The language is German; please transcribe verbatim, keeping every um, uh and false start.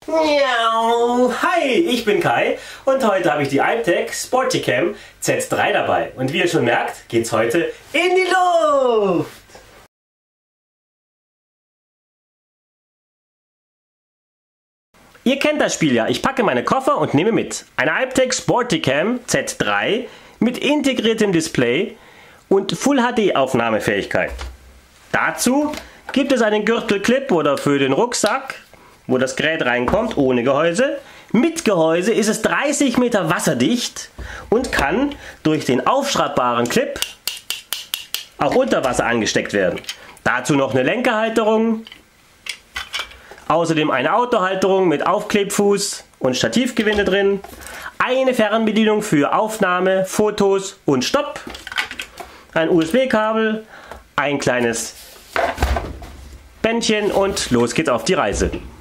Hi, ich bin Kai und heute habe ich die Alptec Sporticam Z drei dabei. Und wie ihr schon merkt, geht's heute in die Luft! Ihr kennt das Spiel ja. Ich packe meine Koffer und nehme mit. Eine Alptec Sporticam Z drei mit integriertem Display und Full H D Aufnahmefähigkeit. Dazu gibt es einen Gürtelclip oder für den Rucksack, wo das Gerät reinkommt, ohne Gehäuse. Mit Gehäuse ist es dreißig Meter wasserdicht und kann durch den aufschraubaren Clip auch unter Wasser angesteckt werden. Dazu noch eine Lenkerhalterung, außerdem eine Autohalterung mit Aufklebfuß und Stativgewinde drin, eine Fernbedienung für Aufnahme, Fotos und Stopp, ein U S B-Kabel, ein kleines Bändchen und los geht's auf die Reise.